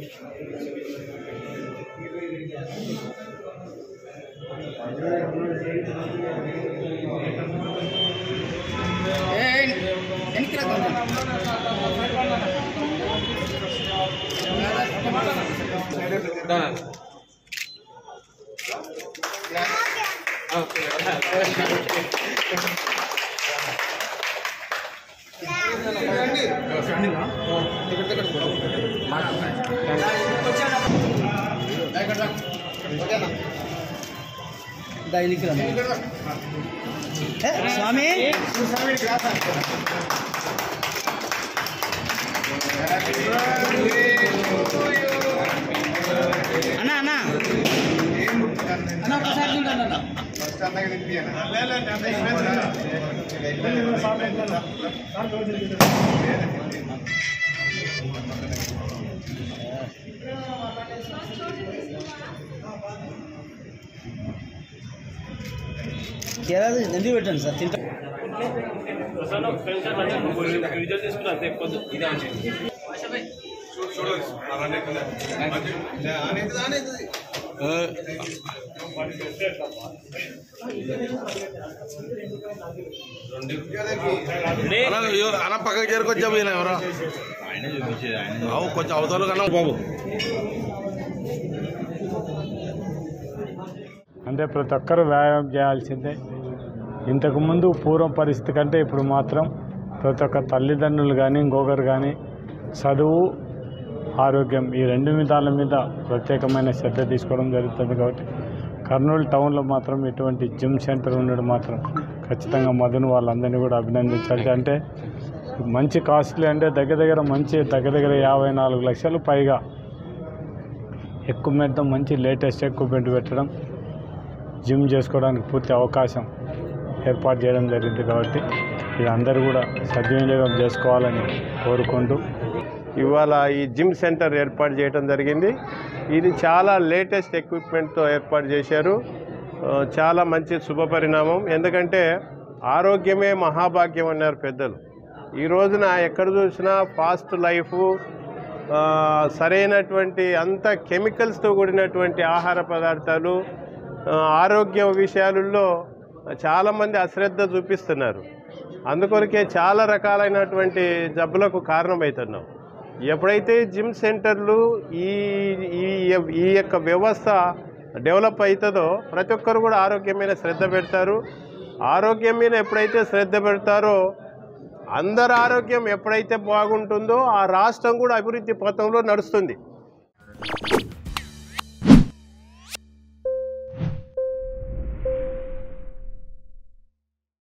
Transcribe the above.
स्वामी అన్నా అన్నా అన్నా ఒకసారి తింటాను కేరళ నంది పెట్టండి సార్ తింటా అలా పక్కకి చేరుకొచ్చాము ఈయన ఎవరో ఆయన చూపించేది ఆయన కొంచెం అవతల కన్నా బాబు అంటే ప్రతి ఒక్కరూ వ్యాయామం చేయాల్సిందే. ఇంతకుముందు పూర్వం పరిస్థితి కంటే ఇప్పుడు మాత్రం ప్రతి ఒక్క తల్లిదండ్రులు కానీ ఇంకొకరు కానీ చదువు ఆరోగ్యం ఈ రెండు విధాల మీద ప్రత్యేకమైన శ్రద్ధ తీసుకోవడం జరుగుతుంది. కాబట్టి కర్నూలు టౌన్లో మాత్రం ఇటువంటి జిమ్ సెంటర్ ఉండడం మాత్రం ఖచ్చితంగా మధును వాళ్ళందరినీ కూడా అభినందించాలి. అంటే మంచి కాస్ట్లీ అంటే దగ్గర మంచి దగ్గర 54 లక్షలు పైగా ఎక్విప్మెంట్తో మంచి లేటెస్ట్ ఎక్విప్మెంట్ పెట్టడం జిమ్ చేసుకోవడానికి పూర్తి అవకాశం ఏర్పాటు చేయడం జరిగింది. కాబట్టి ఇది అందరూ కూడా సద్వినియోగం చేసుకోవాలని కోరుకుంటూ ఇవాళ ఈ జిమ్ సెంటర్ ఏర్పాటు చేయడం జరిగింది. ఇది చాలా లేటెస్ట్ ఎక్విప్మెంట్తో ఏర్పాటు చేశారు. చాలా మంచి శుభపరిణామం. ఎందుకంటే ఆరోగ్యమే మహాభాగ్యం అన్నారు పెద్దలు. ఈ రోజున ఎక్కడ చూసినా ఫాస్ట్ లైఫ్, సరైనటువంటి అంత కెమికల్స్తో కూడినటువంటి ఆహార పదార్థాలు, ఆరోగ్య విషయాలలో చాలామంది అశ్రద్ధ చూపిస్తున్నారు. అందుకొరకే చాలా రకాలైనటువంటి జబ్బులకు కారణమవుతున్నాం. ఎప్పుడైతే జిమ్ సెంటర్లు ఈ యొక్క వ్యవస్థ డెవలప్ అవుతుందో ప్రతి ఒక్కరు కూడా ఆరోగ్యం మీద శ్రద్ధ పెడతారు. ఆరోగ్యం మీద ఎప్పుడైతే శ్రద్ధ పెడతారో అందరి ఆరోగ్యం ఎప్పుడైతే బాగుంటుందో ఆ రాష్ట్రం కూడా అభివృద్ధి పథంలో నడుస్తుంది.